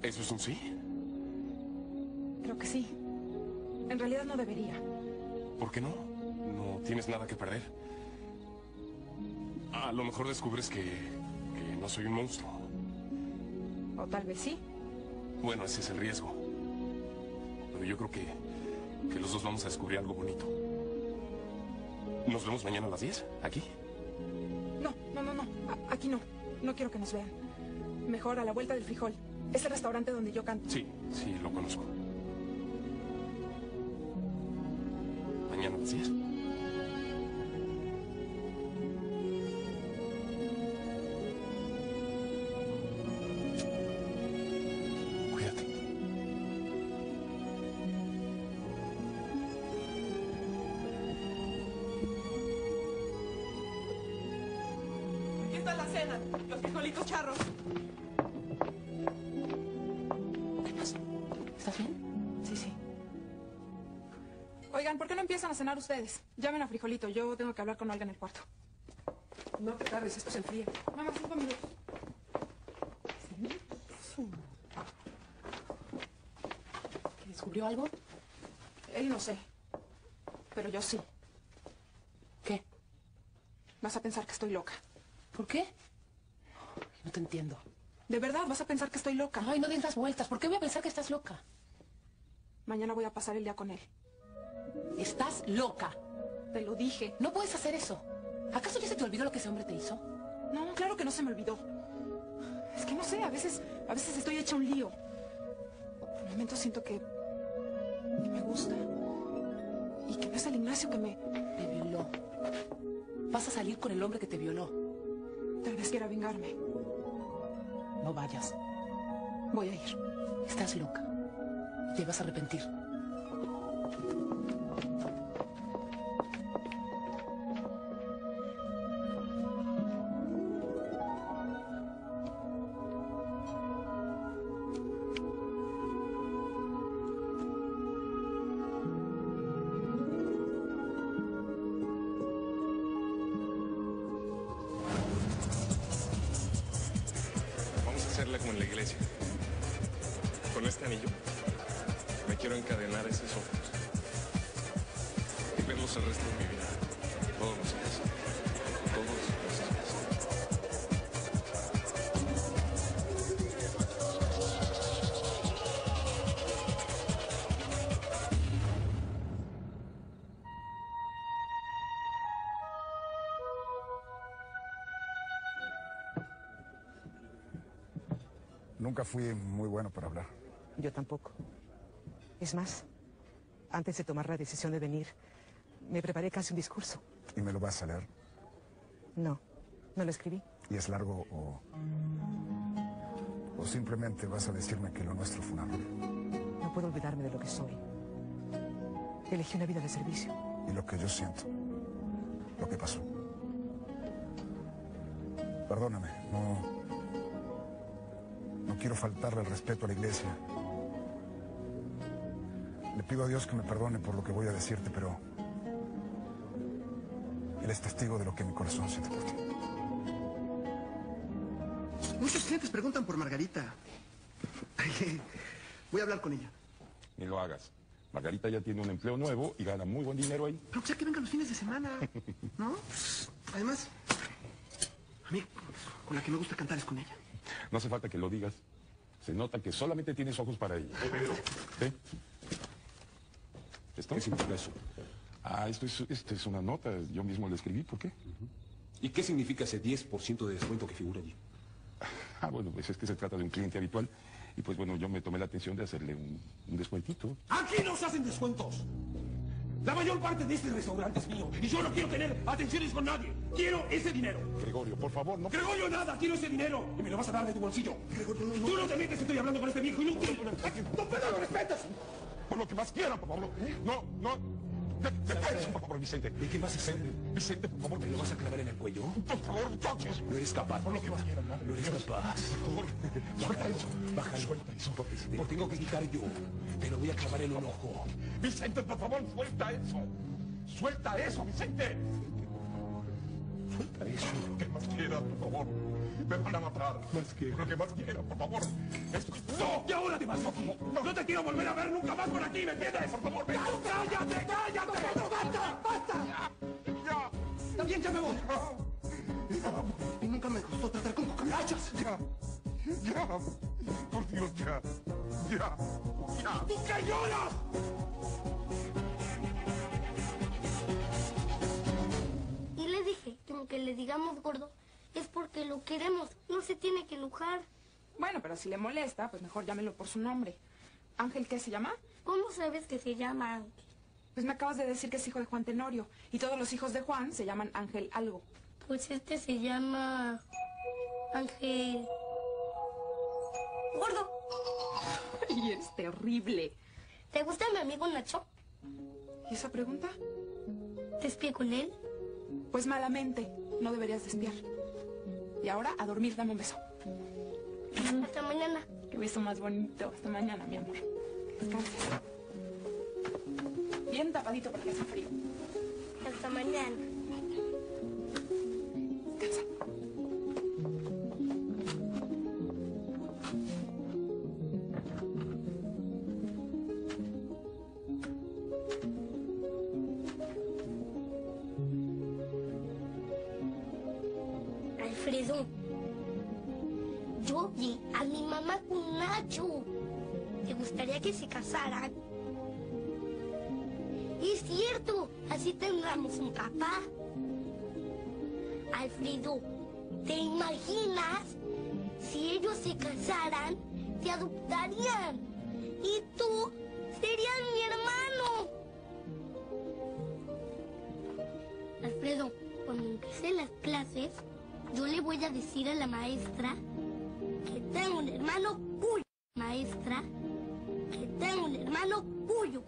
¿Eso es un sí? Creo que sí. En realidad no debería. ¿Por qué no? No tienes nada que perder. A lo mejor descubres que no soy un monstruo. O tal vez sí. Bueno, ese es el riesgo. Pero yo creo que los dos vamos a descubrir algo bonito. ¿Nos vemos mañana a las 10? ¿Aquí? No. Aquí no. No quiero que nos vean. Mejor a la vuelta del Frijol. Es el restaurante donde yo canto. Sí, lo conozco. ¿Mañana a las 10? Cuídate. Aquí está la cena. Los frijolitos charros. ¿Qué pasó? ¿Estás bien? Sí. Oigan, ¿por qué no empiezan a cenar ustedes? Llamen a Frijolito, yo tengo que hablar con Olga en el cuarto. No te tardes, esto se enfría. Mamá, 5 minutos. ¿Que descubrió algo? Él no sé, pero yo sí. ¿Qué? Vas a pensar que estoy loca. ¿Por qué? No te entiendo. De verdad, vas a pensar que estoy loca. Ay, no des las vueltas. ¿Por qué voy a pensar que estás loca? Mañana voy a pasar el día con él. Estás loca. Te lo dije. No puedes hacer eso. ¿Acaso ya se te olvidó lo que ese hombre te hizo? No, claro que no se me olvidó. Es que no sé, a veces estoy hecha un lío. Por momentos siento que me gusta. Y que no es el Ignacio que me... Te violó. Vas a salir con el hombre que te violó. Tal vez quiera vengarme. No vayas. Voy a ir. Estás loca. Te vas a arrepentir. Vamos a hacerla como en la iglesia. Con este anillo me quiero encadenar a esos ojos y verlos el resto de mi vida. Todos los días. Todos los días. Nunca fui muy bueno para hablar. Yo tampoco. Es más, antes de tomar la decisión de venir, me preparé casi un discurso. ¿Y me lo vas a leer? No lo escribí. ¿Y es largo o simplemente vas a decirme que lo nuestro fue un error? No puedo olvidarme de lo que soy. Elegí una vida de servicio. Y lo que yo siento, lo que pasó. Perdóname, no quiero faltarle el respeto a la iglesia. Le pido a Dios que me perdone por lo que voy a decirte, pero Él es testigo de lo que mi corazón siente por ti. Muchos clientes preguntan por Margarita. Voy a hablar con ella. Ni lo hagas. Margarita ya tiene un empleo nuevo y gana muy buen dinero ahí. Pero ya que venga los fines de semana, ¿no? Además, a mí, con la que me gusta cantar es con ella. No hace falta que lo digas. Se nota que solamente tienes ojos para ella. ¿Sí? ¿Esto? ¿Qué significa eso? Ah, esto es una nota. Yo mismo la escribí. ¿Por qué? ¿Y qué significa ese 10% de descuento que figura allí? Ah, bueno, pues es que se trata de un cliente habitual. Y pues bueno, yo me tomé la atención de hacerle un descuentito. ¡Aquí no se hacen descuentos! La mayor parte de este restaurante es mío y yo no quiero tener atenciones con nadie. Quiero ese dinero. Gregorio, por favor, no... Gregorio, nada, quiero ese dinero y me lo vas a dar de tu bolsillo. Gregorio, no. Tú no te metes, estoy hablando con este viejo inútil. ¡No, pero lo respetas! Por lo que más quieran, por favor. No. Por favor, Vicente. ¿Y qué vas a hacer? Vicente, por favor. ¿Me lo vas a clavar en el cuello? Por favor, entonces. No eres capaz. Por lo que más quieran, ¿no? No eres capaz. Por favor. Suelta eso. Bájalo. Suelta eso. Lo tengo que quitar yo. Te lo voy a clavar en un ojo. Vicente, por favor, suelta eso. Suelta eso, Vicente. Suelta eso. Lo que más quiera, por favor. Me van a matar. Más que lo que más quiera, por favor. Esto. ¡No! Y ahora te vas, Máximo. No te quiero volver a ver nunca más por aquí, ¿me entiendes? Por favor, ven. ¡Cállate, cállate! ¡Basta, basta! Ya. También ya me voy. Y nunca me gustó tratar con cucarachas. Ya. Por Dios, ya. ¿Tú qué lloras? Y le dije que aunque le digamos gordo, es porque lo queremos. No se tiene que enojar. Bueno, pero si le molesta, pues mejor llámelo por su nombre. ¿Ángel qué se llama? ¿Cómo sabes que se llama Ángel? Pues me acabas de decir que es hijo de Juan Tenorio. Y todos los hijos de Juan se llaman Ángel algo. Pues este se llama Ángel Gordo. Y es terrible. ¿Te gusta mi amigo Nacho? ¿Y esa pregunta? ¿Te espié con él? Pues malamente. No deberías de espiar. Y ahora a dormir, dame un beso. Hasta mañana. Qué beso más bonito. Hasta mañana, mi amor. Descansa. Bien tapadito porque hace frío. Hasta mañana. Descansa. Alfredo, yo vi a mi mamá con Nacho. ¿Te gustaría que se casaran? Es cierto, así tendremos un papá. Alfredo, ¿te imaginas? Si ellos se casaran, te adoptarían. Y tú serías mi hermano. Alfredo, cuando empiece las clases, yo le voy a decir a la maestra que tengo un hermano cuyo. Maestra, que tengo un hermano cuyo.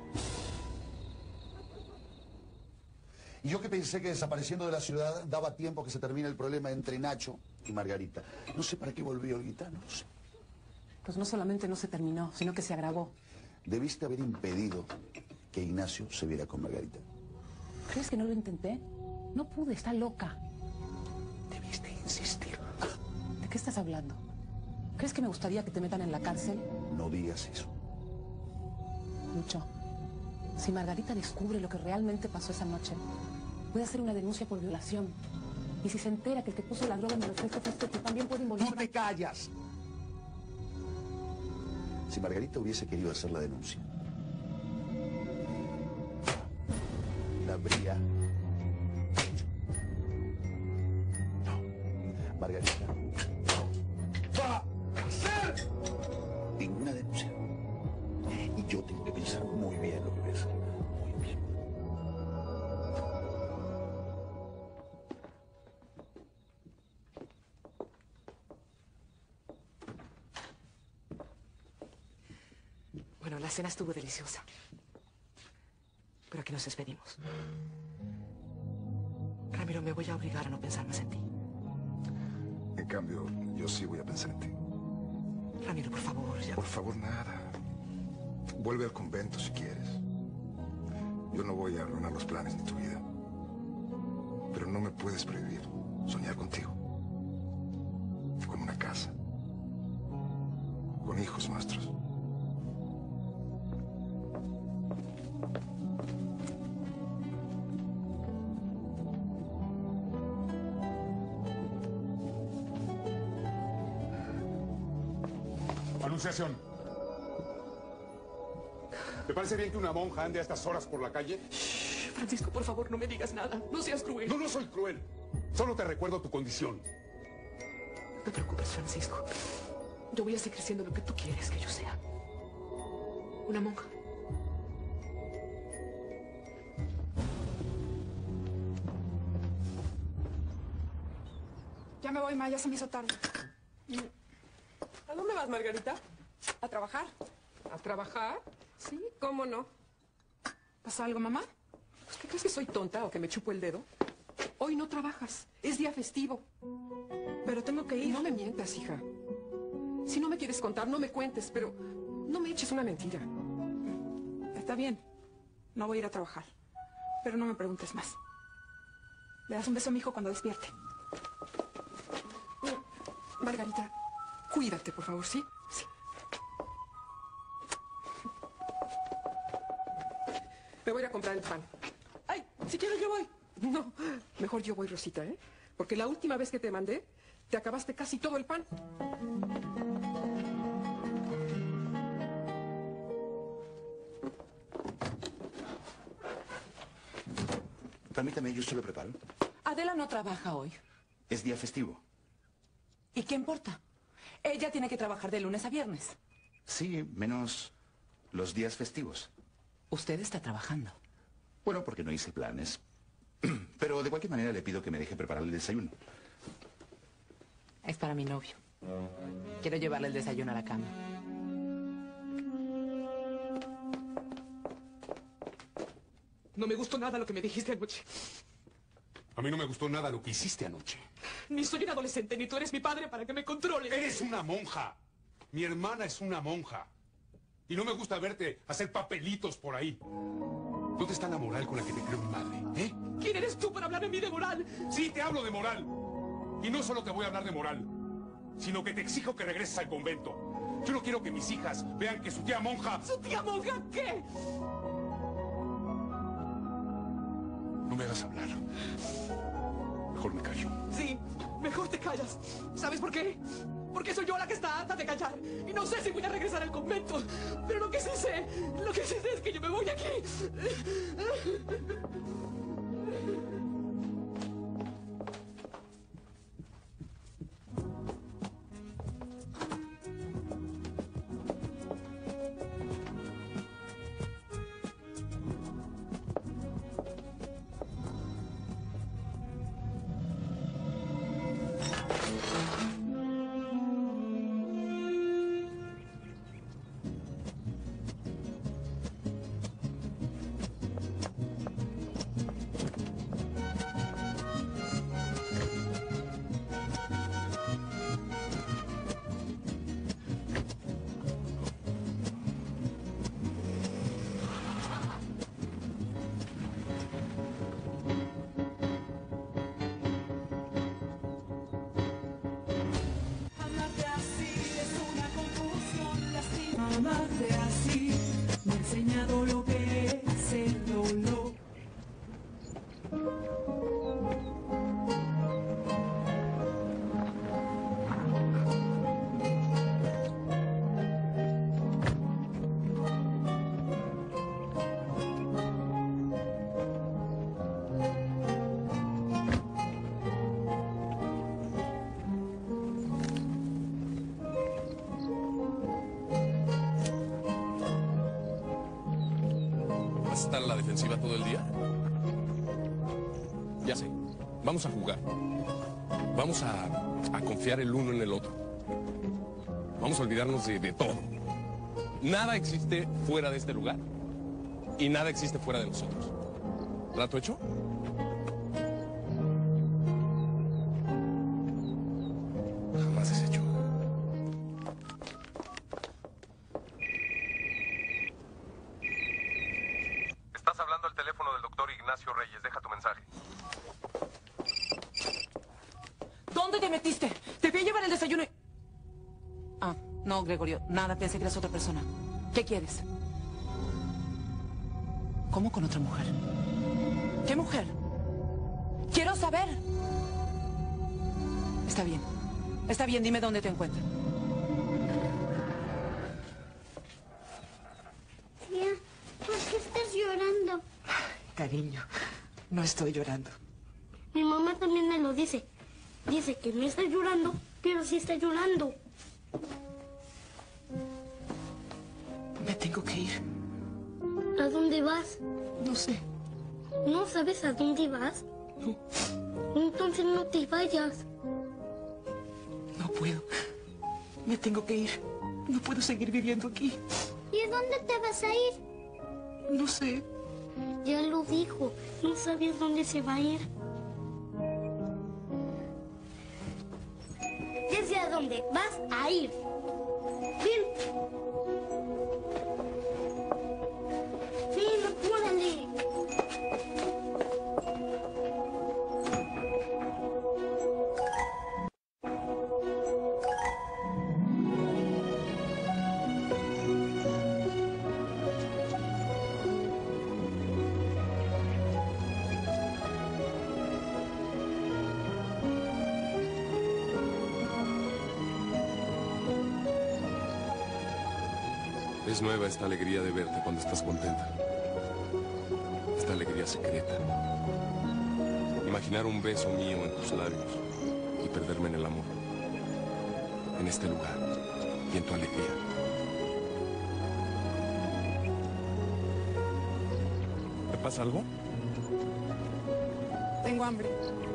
Y yo que pensé que desapareciendo de la ciudad daba tiempo a que se termine el problema entre Nacho y Margarita. No sé para qué volvió Olguita, no lo sé. Pues no solamente no se terminó, sino que se agravó. Debiste haber impedido que Ignacio se viera con Margarita. ¿Crees que no lo intenté? No pude, está loca. Debiste insistir. ¿De qué estás hablando? ¿Crees que me gustaría que te metan en la cárcel? No digas eso. Lucho, si Margarita descubre lo que realmente pasó esa noche, puede hacer una denuncia por violación. Y si se entera que el que puso la droga en el refresco fuiste tú, también puede involucrar... ¡No te callas! Si Margarita hubiese querido hacer la denuncia, la habría hecho. No, Margarita no va a hacer ninguna denuncia. Y yo tengo que pensar muy bien lo que voy a hacer. Muy bien. Bueno, la cena estuvo deliciosa. Pero aquí nos despedimos. Ramiro, me voy a obligar a no pensar más en ti. En cambio, yo sí voy a pensar en ti. Ramiro, por favor, ya... Por favor, nada. Vuelve al convento si quieres. Yo no voy a arruinar los planes de tu vida. Pero no me puedes prohibir soñar contigo. Con una casa. Con hijos nuestros. Anunciación. ¿Te parece bien que una monja ande a estas horas por la calle? Shh, Francisco, por favor, no me digas nada. No seas cruel. No soy cruel. Solo te recuerdo tu condición. No te preocupes, Francisco. Yo voy a seguir siendo lo que tú quieres que yo sea. Una monja. Ya me voy, Ma, ya se me hizo tarde. ¿A dónde vas, Margarita? ¿A trabajar? ¿A trabajar? Sí. ¿Cómo no? ¿Pasó algo, mamá? Pues, ¿qué crees que soy tonta o que me chupo el dedo? Hoy no trabajas. Es día festivo. Pero tengo que ir. No me mientas, hija. Si no me quieres contar, no me cuentes, pero no me eches una mentira. Está bien. No voy a ir a trabajar. Pero no me preguntes más. Le das un beso a mi hijo cuando despierte. Margarita, cuídate, por favor, ¿sí? Sí. Me voy a ir a comprar el pan. Ay, si quieres yo voy. No, mejor yo voy, Rosita, ¿eh? Porque la última vez que te mandé, te acabaste casi todo el pan. Permítame, yo se lo preparo. Adela no trabaja hoy. Es día festivo. ¿Y qué importa? Ella tiene que trabajar de lunes a viernes. Sí, menos los días festivos. Usted está trabajando. Bueno, porque no hice planes. Pero de cualquier manera le pido que me deje preparar el desayuno. Es para mi novio. Quiero llevarle el desayuno a la cama. No me gustó nada lo que me dijiste anoche. A mí no me gustó nada lo que hiciste anoche. Ni soy un adolescente, ni tú eres mi padre para que me controles. Eres una monja. Mi hermana es una monja. Y no me gusta verte hacer papelitos por ahí. ¿Dónde está la moral con la que te creó mi madre? ¿Eh? ¿Quién eres tú para hablar de mí de moral? Sí, te hablo de moral. Y no solo te voy a hablar de moral, sino que te exijo que regreses al convento. Yo no quiero que mis hijas vean que su tía monja... ¿Su tía monja qué? No me hagas hablar. Mejor me callo. Sí, mejor te callas. ¿Sabes por qué? Porque soy yo la que está harta de callar. Y no sé si voy a regresar al convento. Pero lo que sí sé es que yo me voy de aquí. Amarte así me ha enseñado lo que es el dolor. ¿Vas a estar a la defensiva todo el día? Ya sé. Vamos a jugar. Vamos a confiar el uno en el otro. Vamos a olvidarnos de todo. Nada existe fuera de este lugar y nada existe fuera de nosotros. ¿Trato hecho? Jamás deshecho. Estás hablando al teléfono del doctor Ignacio Reyes. Deja tu mensaje. ¿Dónde te metiste? Te fui a llevar el desayuno y... Ah, no, Gregorio. Nada, pensé que eras otra persona. ¿Qué quieres? ¿Cómo con otra mujer? ¿Qué mujer? Quiero saber. Está bien. Está bien, dime dónde te encuentro. Tía, ¿por qué estás llorando? Cariño, no estoy llorando. Mi mamá también me lo dice. Dice que no está llorando, pero sí está llorando. Me tengo que ir. ¿A dónde vas? No sé. ¿No sabes a dónde vas? No. Entonces no te vayas. No puedo. Me tengo que ir. No puedo seguir viviendo aquí. ¿Y a dónde te vas a ir? No sé. Ya lo dijo. No sabes dónde se va a ir. Ya sé a dónde vas a ir. Ven. Ven, apúrale. Es nueva esta alegría de verte cuando estás contenta. Esta alegría secreta. Imaginar un beso mío en tus labios y perderme en el amor. En este lugar y en tu alegría. ¿Te pasa algo? Tengo hambre.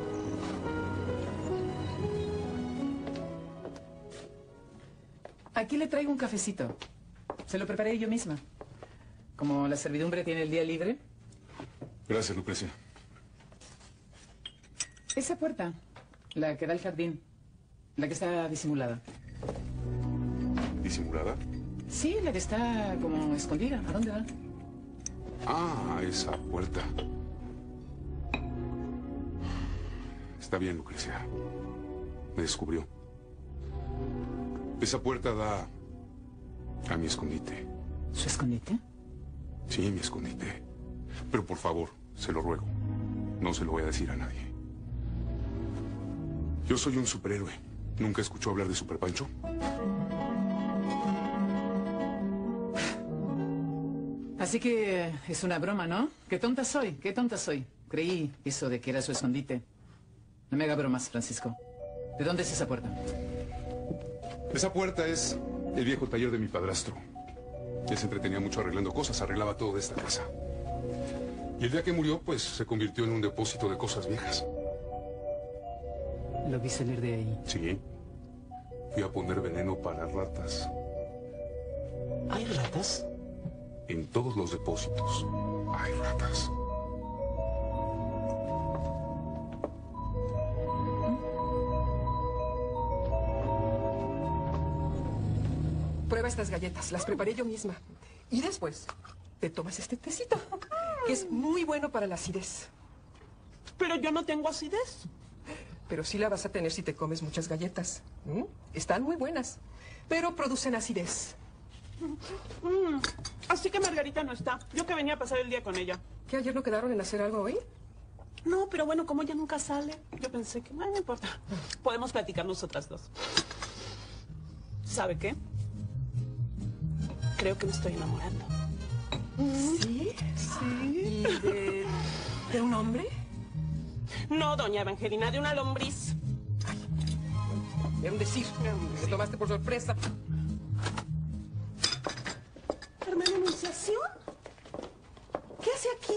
Aquí le traigo un cafecito. Se lo preparé yo misma. Como la servidumbre tiene el día libre. Gracias, Lucrecia. Esa puerta, la que da al jardín, la que está disimulada. ¿Disimulada? Sí, la que está como escondida. ¿A dónde va? Ah, esa puerta. Está bien, Lucrecia. Me descubrió. Esa puerta da a mi escondite. ¿Su escondite? Sí, mi escondite. Pero por favor, se lo ruego. No se lo voy a decir a nadie. Yo soy un superhéroe. ¿Nunca escuchó hablar de Super Pancho? Así que es una broma, ¿no? Qué tonta soy, qué tonta soy. Creí eso de que era su escondite. No me haga bromas, Francisco. ¿De dónde es esa puerta? Esa puerta es el viejo taller de mi padrastro. Él se entretenía mucho arreglando cosas, arreglaba todo de esta casa. Y el día que murió, pues, se convirtió en un depósito de cosas viejas. Lo vi salir de ahí. Sí. Fui a poner veneno para ratas. ¿Hay ratas? En todos los depósitos hay ratas. Prueba estas galletas, las preparé yo misma. Y después te tomas este tecito, que es muy bueno para la acidez. Pero yo no tengo acidez. Pero sí la vas a tener si te comes muchas galletas. Están muy buenas, pero producen acidez. Así que Margarita no está. Yo que venía a pasar el día con ella. ¿Qué, ayer no quedaron en hacer algo hoy? No, pero bueno, como ella nunca sale, yo pensé que no importa. Podemos platicar nosotras dos. ¿Sabe qué? Creo que me estoy enamorando. ¿Sí? Sí. ¿Y de un hombre? No, doña Evangelina, de una lombriz. Era un decir. Me tomaste por sorpresa. ¿Hermana Anunciación? ¿Qué hace aquí?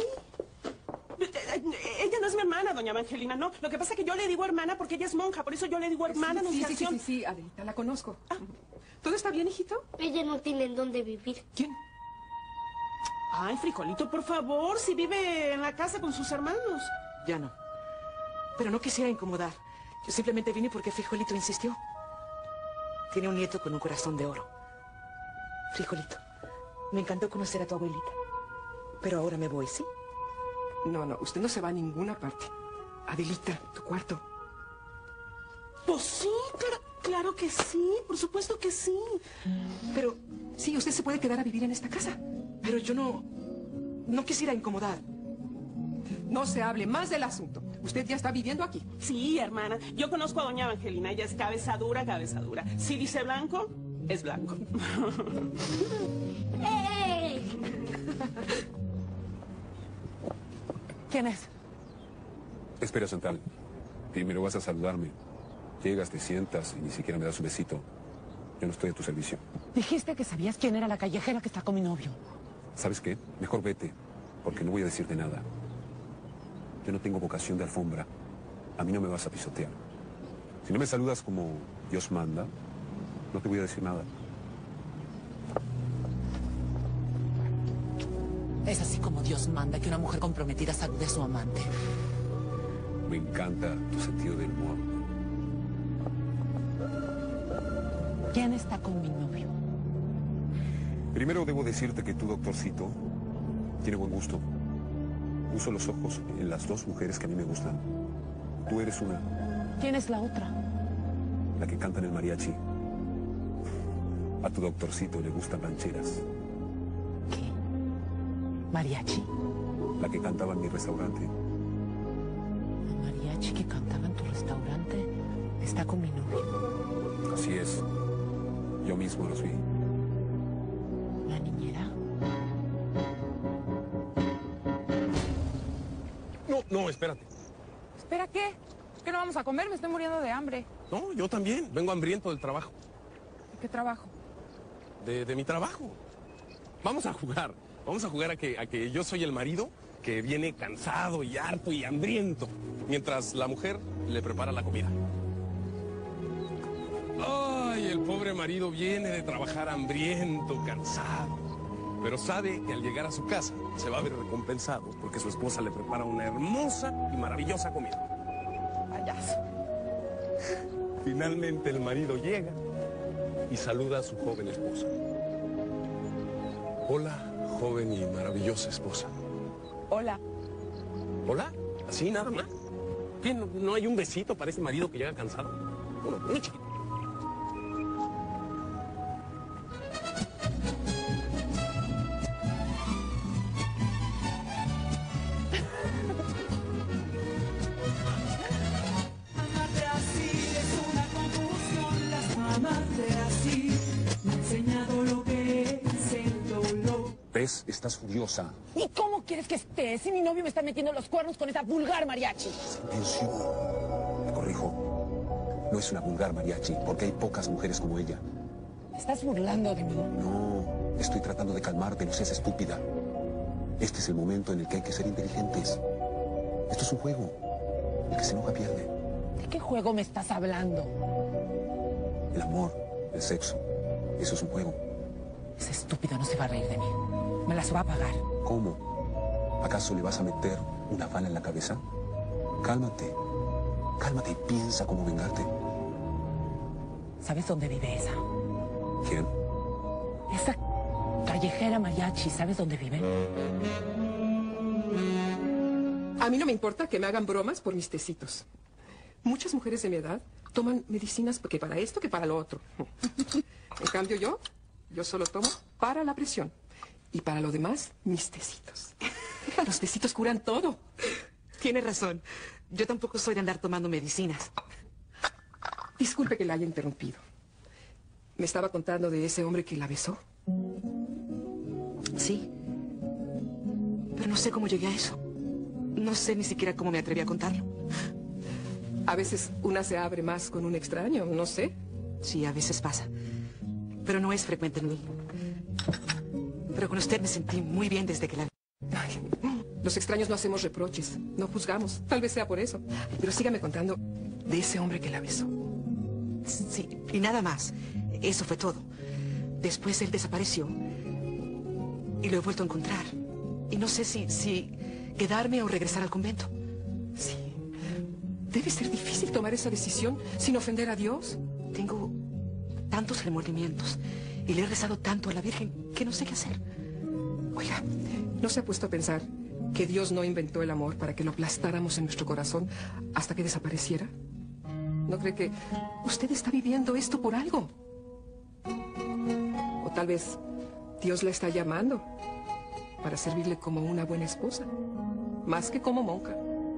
Ella no es mi hermana, doña Evangelina, no. Lo que pasa es que yo le digo hermana porque ella es monja, por eso yo le digo hermana Anunciación. Sí, Adelita, la conozco. ¿Todo está bien, hijito? Ella no tiene en dónde vivir. ¿Quién? Ay, Frijolito, por favor, si vive en la casa con sus hermanos. Ya no. Pero no quisiera incomodar. Yo simplemente vine porque Frijolito insistió. Tiene un nieto con un corazón de oro. Frijolito, me encantó conocer a tu abuelita. Pero ahora me voy, ¿sí? No, usted no se va a ninguna parte. Adelita, tu cuarto. Pues sí, claro que sí, por supuesto que sí. Pero sí, usted se puede quedar a vivir en esta casa. Pero yo no quisiera incomodar. No se hable más del asunto. Usted ya está viviendo aquí. Sí, hermana. Yo conozco a doña Evangelina. Ella es cabeza dura, cabeza dura. Si dice blanco, es blanco. ¿Quién es? Espera, Chantal. Primero vas a saludarme. Llegas, te sientas y ni siquiera me das un besito. Yo no estoy a tu servicio. Dijiste que sabías quién era la callejera que está con mi novio. ¿Sabes qué? Mejor vete, porque no voy a decirte nada. Yo no tengo vocación de alfombra. A mí no me vas a pisotear. Si no me saludas como Dios manda, no te voy a decir nada. Es así como Dios manda que una mujer comprometida salude a su amante. Me encanta tu sentido del humor. ¿Quién está con mi novio? Primero debo decirte que tu doctorcito tiene buen gusto. Puso los ojos en las dos mujeres que a mí me gustan. Tú eres una. ¿Quién es la otra? La que canta en el mariachi. A tu doctorcito le gustan rancheras. ¿Qué? ¿Mariachi? La que cantaba en mi restaurante. ¿El mariachi que cantaba en tu restaurante está con mi novio? Así es. Yo mismo los vi. La niña No, espérate. ¿Espera qué? ¿Qué no vamos a comer? Me estoy muriendo de hambre. No, yo también. Vengo hambriento del trabajo. ¿De qué trabajo? De mi trabajo. Vamos a jugar. Vamos a jugar a que yo soy el marido que viene cansado y harto y hambriento, mientras la mujer le prepara la comida. Ay, el pobre marido viene de trabajar hambriento, cansado, pero sabe que al llegar a su casa se va a ver recompensado porque su esposa le prepara una hermosa y maravillosa comida. Payaso. Finalmente el marido llega y saluda a su joven esposa. Hola, joven y maravillosa esposa. Hola. ¿Hola? ¿Así nada más? ¿Qué? ¿No hay un besito para ese marido que llega cansado? Uno chiquito. Amarte así es una confusión, amarte así me ha enseñado lo que es el dolor. ¿Ves? Estás furiosa. ¿Y cómo quieres que esté si mi novio me está metiendo los cuernos con esa vulgar mariachi? Silencio. Me corrijo. No es una vulgar mariachi, porque hay pocas mujeres como ella. ¿Estás burlando de mí? No, estoy tratando de calmarte, no seas estúpida. Este es el momento en el que hay que ser inteligentes. Esto es un juego. El que se enoja pierde. ¿De qué juego me estás hablando? El amor, el sexo, eso es un juego. Ese estúpido no se va a reír de mí. Me las va a pagar. ¿Cómo? ¿Acaso le vas a meter una bala en la cabeza? Cálmate. Cálmate y piensa cómo vengarte. ¿Sabes dónde vive esa? ¿Quién? Esa callejera mariachi, ¿sabes dónde vive? A mí no me importa que me hagan bromas por mis tecitos. Muchas mujeres de mi edad toman medicinas que para esto, que para lo otro. En cambio yo solo tomo para la presión. Y para lo demás, mis tecitos. Los tecitos curan todo. Tiene razón. Yo tampoco soy de andar tomando medicinas. Disculpe que la haya interrumpido. Me estaba contando de ese hombre que la besó. Sí. Pero no sé cómo llegué a eso. No sé ni siquiera cómo me atreví a contarlo. A veces una se abre más con un extraño, no sé. Sí, a veces pasa. Pero no es frecuente en mí. Pero con usted me sentí muy bien desde que la vi. Los extraños no hacemos reproches, no juzgamos. Tal vez sea por eso. Pero sígame contando de ese hombre que la besó. Sí, y nada más. Eso fue todo. Después él desapareció. Y lo he vuelto a encontrar. Y no sé si quedarme o regresar al convento. Sí. Debe ser difícil tomar esa decisión sin ofender a Dios. Tengo tantos remordimientos y le he rezado tanto a la Virgen que no sé qué hacer. Oiga, ¿no se ha puesto a pensar que Dios no inventó el amor para que lo aplastáramos en nuestro corazón hasta que desapareciera? ¿No cree que usted está viviendo esto por algo? O tal vez Dios la está llamando para servirle como una buena esposa, más que como monja.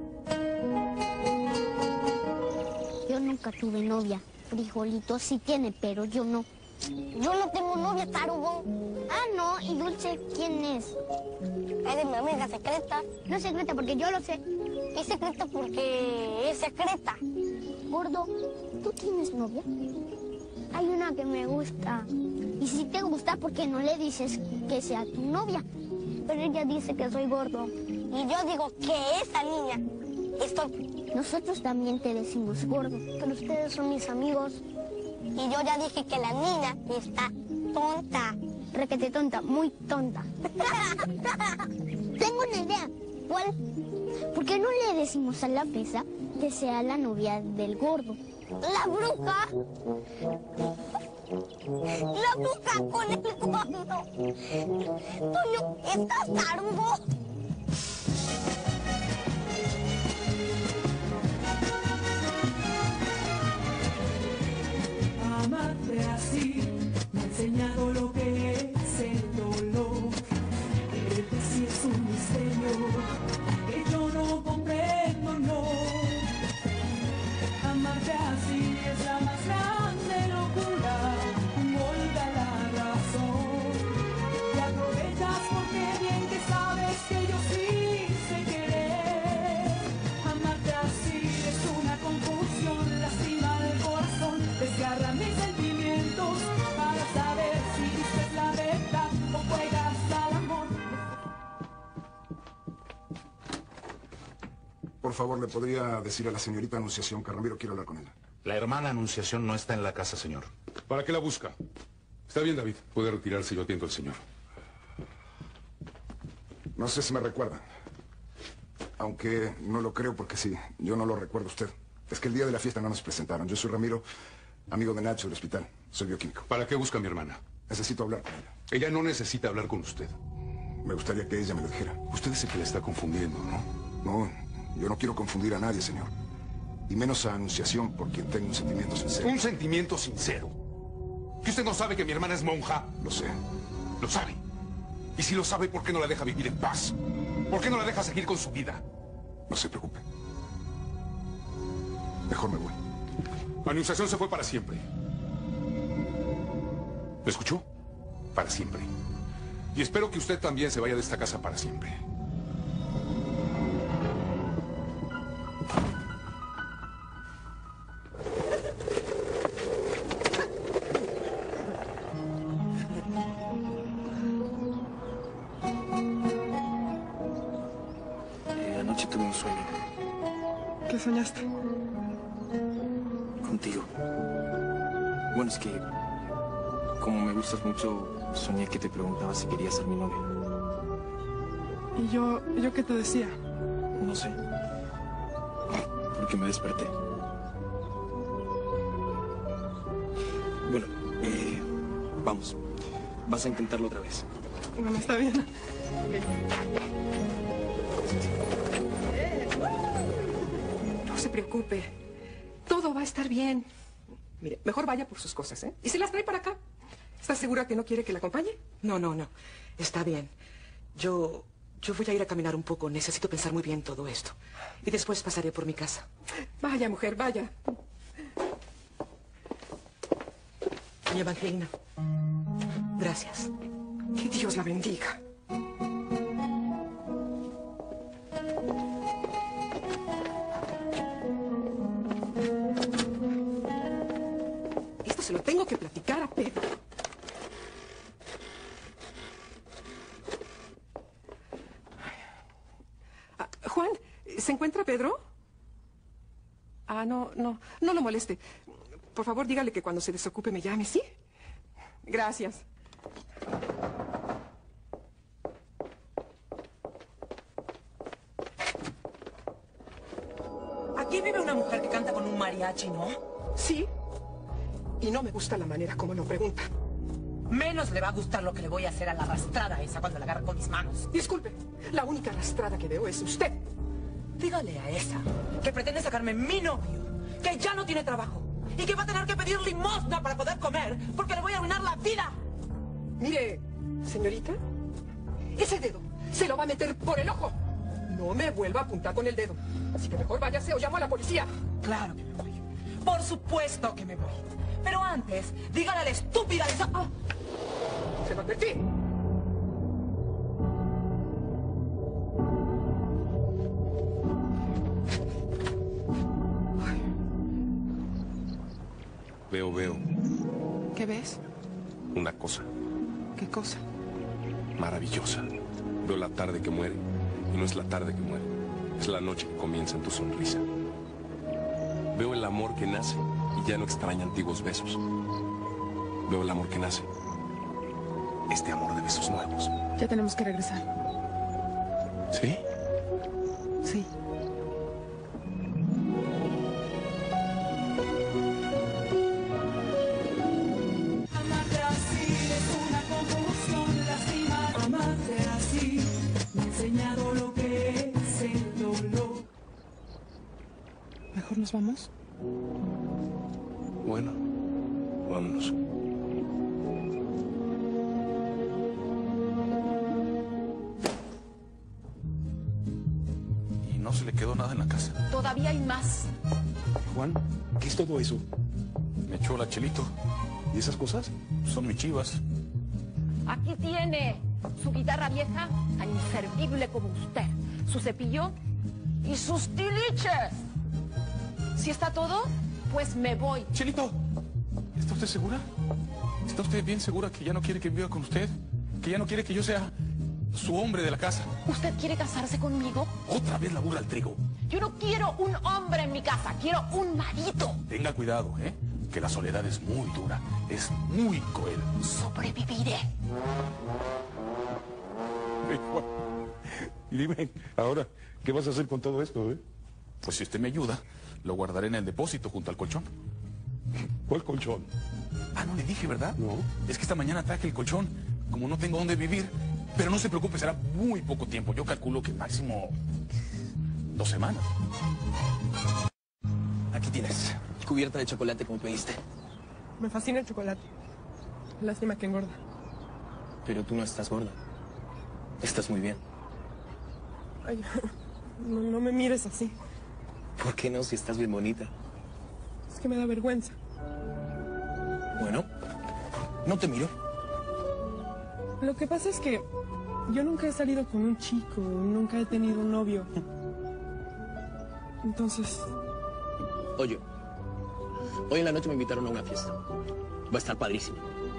Yo nunca tuve novia. Frijolito sí tiene, pero yo no. Yo no tengo novia, tarugo. Ah, no, y Dulce, ¿quién es? Es mi amiga secreta. No es secreta porque yo lo sé. Es secreta porque es secreta. Gordo, ¿tú tienes novia? Hay una que me gusta. Y si te gusta, ¿por qué no le dices que sea tu novia? Pero ella dice que soy gordo. Y yo digo que esa niña Nosotros también te decimos gordo, pero ustedes son mis amigos. Y yo ya dije que la niña está tonta. Requete tonta, muy tonta. Tengo una idea. ¿Cuál? ¿Por qué no le decimos a la fresa que sea la novia del gordo? ¿La bruja? La bruja con el gordo. Toño, ¿estás tarugo? Amarte así me ha enseñado lo que es el dolor. Quererte así es un misterio que yo no comprendo, no. Amarte así es la más grande locura, un golpe a la razón. Te aprovechas porque bien que sabes que por favor, ¿le podría decir a la señorita Anunciación que Ramiro quiere hablar con ella? La hermana Anunciación no está en la casa, señor. ¿Para qué la busca? Está bien, David. Puede retirarse, yo atiendo al señor. No sé si me recuerdan. Aunque no lo creo porque sí, yo no lo recuerdo a usted. Es que el día de la fiesta no nos presentaron. Yo soy Ramiro, amigo de Nacho del hospital. Soy bioquímico. ¿Para qué busca a mi hermana? Necesito hablar con ella. Ella no necesita hablar con usted. Me gustaría que ella me lo dijera. Usted es el que la está confundiendo, ¿no? No, yo no quiero confundir a nadie, señor. Y menos a Anunciación, por quien tengo un sentimiento sincero. ¿Un sentimiento sincero? ¿Que usted no sabe que mi hermana es monja? Lo sé. ¿Lo sabe? Y si lo sabe, ¿por qué no la deja vivir en paz? ¿Por qué no la deja seguir con su vida? No se preocupe. Mejor me voy. Anunciación se fue para siempre. ¿Me escuchó? Para siempre. Y espero que usted también se vaya de esta casa para siempre. Anoche tuve un sueño. ¿Qué soñaste? Contigo. Bueno, es que como me gustas mucho, soñé que te preguntaba si querías ser mi novia. ¿Y yo qué te decía? No sé. Porque me desperté. Bueno, vamos. Vas a intentarlo otra vez. Bueno, está bien. No se preocupe. Todo va a estar bien. Mire, mejor vaya por sus cosas, ¿eh? Y se las trae para acá. ¿Estás segura que no quiere que la acompañe? No. Está bien. Yo voy a ir a caminar un poco. Necesito pensar muy bien todo esto. Y después pasaré por mi casa. Vaya, mujer, vaya. Doña Evangelina, gracias. Que Dios la bendiga. Esto se lo tengo que platicar a Pedro. Juan, ¿se encuentra Pedro? No lo moleste. Por favor, dígale que cuando se desocupe me llame, ¿sí? Gracias. Aquí vive una mujer que canta con un mariachi, ¿no? Sí. Y no me gusta la manera como lo pregunta. Menos le va a gustar lo que le voy a hacer a la arrastrada esa cuando la agarre con mis manos. Disculpe, la única arrastrada que veo es usted. Dígale a esa que pretende sacarme mi novio, que ya no tiene trabajo y que va a tener que pedir limosna para poder comer porque le voy a arruinar la vida. Mire, señorita, ese dedo se lo va a meter por el ojo. No me vuelva a apuntar con el dedo. Así que mejor váyase o llamo a la policía. Claro que me voy. Por supuesto que me voy. Pero antes, dígale a la estúpida esa... ¡Ah! Se lo advertí. Veo. ¿Qué ves? Una cosa ¿Qué cosa? maravillosa. Veo la tarde que muere y no es la tarde que muere. Es la noche que comienza en tu sonrisa. Veo el amor que nace y ya no extraña antiguos besos. Veo el amor que nace. Este amor de besos nuevos. Ya tenemos que regresar. ¿Sí? Sí. Amarte así es una confusión, lastima. Amarte así me ha enseñado lo que es el dolor. ¿Mejor nos vamos? Bueno, vámonos. ¿Y no se le quedó nada en la casa? Todavía hay más. Juan, ¿qué es todo eso? Me echó la Chelito. ¿Y esas cosas? Son mis chivas. Aquí tiene su guitarra vieja, tan inservible como usted, su cepillo y sus tiliches. Si está todo, pues me voy. Chelito, ¿está usted segura? ¿Está usted bien segura que ya no quiere que viva con usted? ¿Que ya no quiere que yo sea su hombre de la casa? ¿Usted quiere casarse conmigo? ¿Otra vez la burra al trigo? Yo no quiero un hombre en mi casa, quiero un marido. Tenga cuidado, ¿eh? Que la soledad es muy dura, es muy cruel. Sobreviviré. Y dime, ahora, ¿qué vas a hacer con todo esto, Pues si usted me ayuda, lo guardaré en el depósito junto al colchón. ¿Cuál colchón? Ah, no le dije, ¿verdad? No. Es que esta mañana traje el colchón, como no tengo dónde vivir. Pero no se preocupe, será muy poco tiempo. Yo calculo que máximo 2 semanas. Aquí tienes, cubierta de chocolate como pediste. Me fascina el chocolate. Lástima que engorda. Pero tú no estás gorda. Estás muy bien. Ay, no me mires así. ¿Por qué no, si estás bien bonita? Es que me da vergüenza. Bueno, no te miro. Lo que pasa es que yo nunca he salido con un chico, nunca he tenido un novio. Entonces... Oye, hoy en la noche me invitaron a una fiesta. Va a estar padrísimo.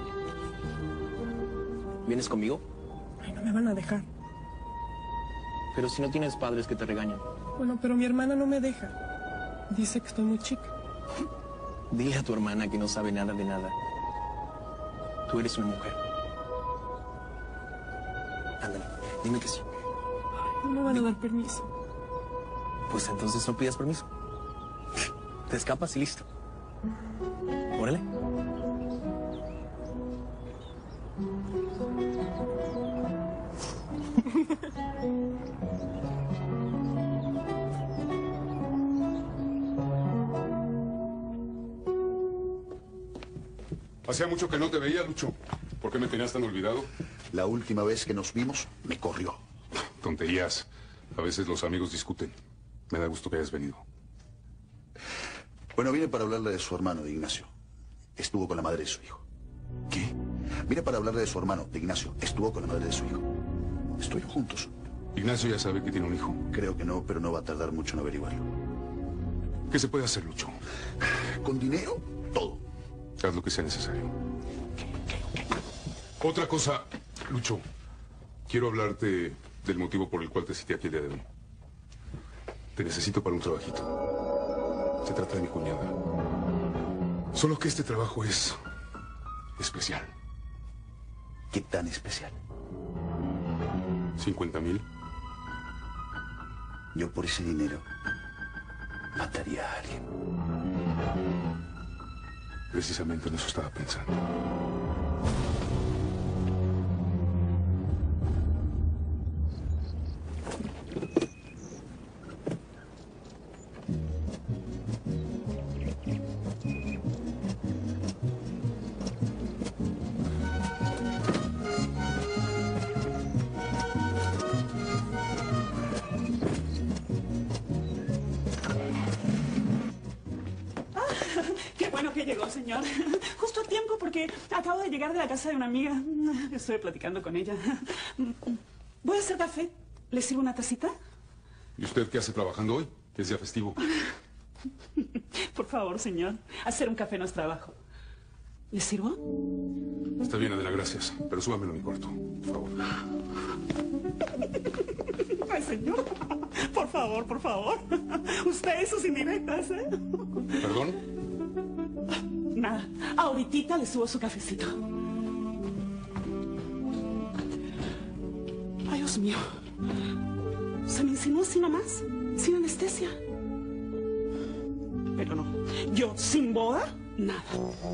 ¿Vienes conmigo? Ay, no me van a dejar. Pero si no tienes padres que te regañan. Bueno, pero mi hermana no me deja. Dice que estoy muy chica. Dile a tu hermana que no sabe nada de nada. Tú eres una mujer. Ándale, dime que sí. No me van a dar permiso. Pues entonces no pidas permiso. Te escapas y listo. Órale. Hacía mucho que no te veía, Lucho. ¿Por qué me tenías tan olvidado? La última vez que nos vimos, me corrió. Tonterías. A veces los amigos discuten. Me da gusto que hayas venido. Bueno, vine para hablarle de su hermano, de Ignacio. Estuvo con la madre de su hijo. ¿Qué? Vine para hablarle de su hermano, de Ignacio. Estuvo con la madre de su hijo. Estuvieron juntos. ¿Ignacio ya sabe que tiene un hijo? Creo que no, pero no va a tardar mucho en averiguarlo. ¿Qué se puede hacer, Lucho? Con dinero, todo. Haz lo que sea necesario. Otra cosa, Lucho. Quiero hablarte del motivo por el cual te cité aquí el día de hoy. Te necesito para un trabajito. Se trata de mi cuñada. Solo que este trabajo es especial. ¿Qué tan especial? 50,000. Yo por ese dinero mataría a alguien. Precisamente en eso estaba pensando. Qué bueno que llegó, señor. Justo a tiempo porque acabo de llegar de la casa de una amiga. Estuve platicando con ella. Voy a hacer café. ¿Le sirvo una tacita? ¿Y usted qué hace trabajando hoy? Que es día festivo. Por favor, señor. Hacer un café no es trabajo. ¿Le sirvo? Está bien, Adela, gracias. Pero súbamelo a mi cuarto, por favor. Ay, señor. Por favor, por favor. Usted y sus indirectas, ¿eh? ¿Perdón? Nada. Ahorita le subo su cafecito. Ay, Dios mío. Se me insinuó así nomás, sin anestesia. Pero no. Yo, sin boda, nada.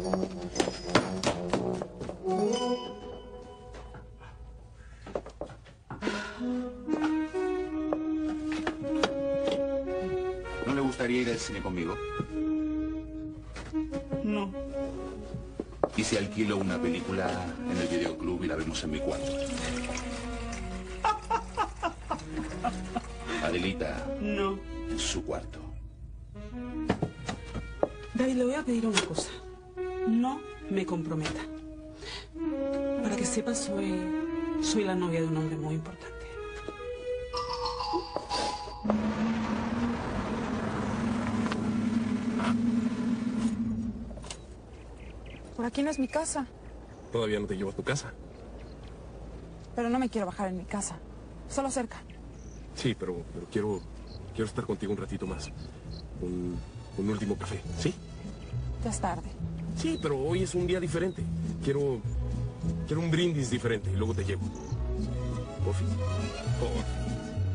¿No le gustaría ir al cine conmigo? No. ¿Y si alquilo una película en el videoclub y la vemos en mi cuarto? Adelita. No. En su cuarto. David, le voy a pedir una cosa. No me comprometa. Para que sepa, soy la novia de un hombre muy importante. Por aquí no es mi casa, Todavía no te llevo a tu casa. pero no me quiero bajar en mi casa. Solo cerca. Sí, pero quiero quiero estar contigo un ratito más. Un último café, ¿sí? Ya es tarde. Sí, pero hoy es un día diferente. Quiero un brindis diferente y luego te llevo. ¿Porfi? Porfi.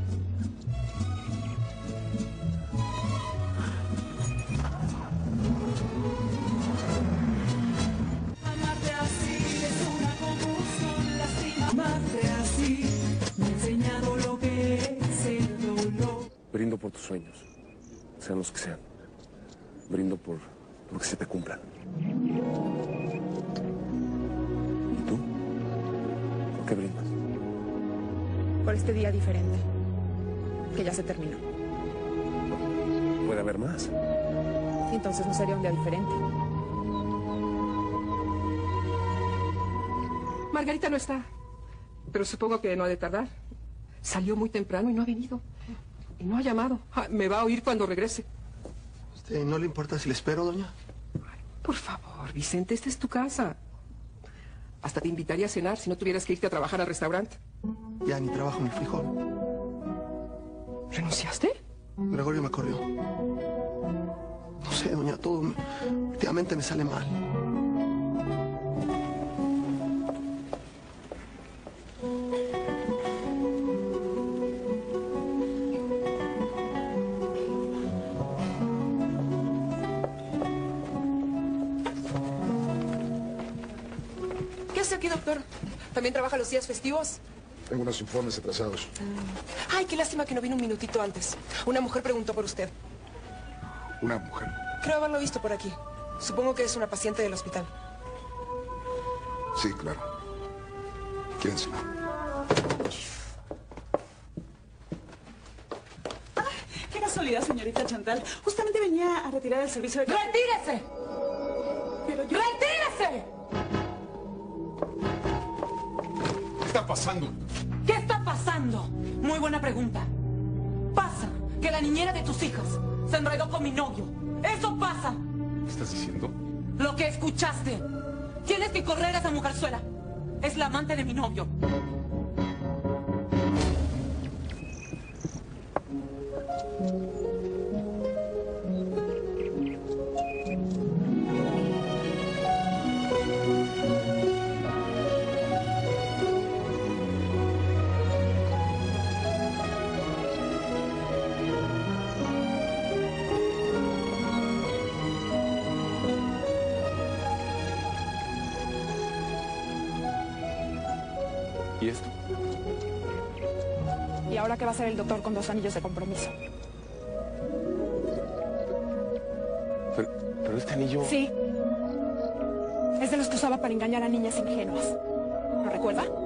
Amarte así es una confusión, lastima. Amarte así me ha enseñado lo que es el dolor. Brindo por tus sueños, sean los que sean. Brindo por que se te cumplan. ¿Y tú? ¿Por qué brindas? Por este día diferente, que ya se terminó. Puede haber más. Y entonces no sería un día diferente. Margarita no está, pero supongo que no ha de tardar. Salió muy temprano y no ha venido. Y no ha llamado. Me va a oír cuando regrese. ¿No le importa si le espero, doña? Por favor, Vicente, esta es tu casa. Hasta te invitaría a cenar si no tuvieras que irte a trabajar al restaurante. Ya ni trabajo en el frijol. ¿Renunciaste? Gregorio me corrió. No sé, doña, todo últimamente me sale mal. ¿Qué hace aquí, doctor? ¿También trabaja los días festivos? Tengo unos informes atrasados. Ay, qué lástima que no vino un minutito antes. Una mujer preguntó por usted. ¿Una mujer? Creo haberlo visto por aquí. Supongo que es una paciente del hospital. Sí, claro. ¿Quién será? Qué casualidad, señorita Chantal. Justamente venía a retirar el servicio de... ¡Retírese! Pero yo... ¡Retírese! ¿Qué está pasando? ¿Qué está pasando? Muy buena pregunta. Pasa que la niñera de tus hijas se enredó con mi novio. Eso pasa. ¿Qué estás diciendo? Lo que escuchaste. Tienes que correr a esa mujerzuela. Es la amante de mi novio. ¿Y esto? ¿Y ahora qué va a hacer el doctor con 2 anillos de compromiso? Pero este anillo... Sí. Es de los que usaba para engañar a niñas ingenuas. ¿Lo recuerda?